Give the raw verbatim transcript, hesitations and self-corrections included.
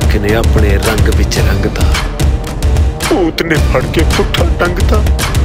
इश्क ने अपने रंग विच रंगदा, भूत ने फड़ के पुट्ठा टंगदा।